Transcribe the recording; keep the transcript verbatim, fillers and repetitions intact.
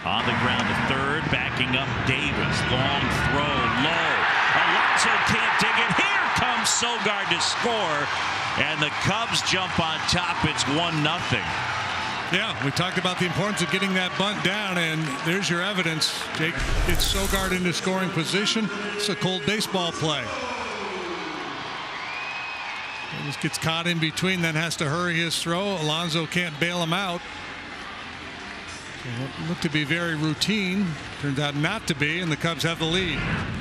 On the ground to third, backing up Davis. Long throw, low. Alonso can't dig it. Here comes Sogard to score. And the Cubs jump on top. It's one nothing. Yeah, we talked about the importance of getting that bunt down, and there's your evidence. Jake gets Sogard into scoring position. It's a cold baseball play. He just gets caught in between, then has to hurry his throw. Alonso can't bail him out. So what looked to be very routine turns out not to be, and the Cubs have the lead.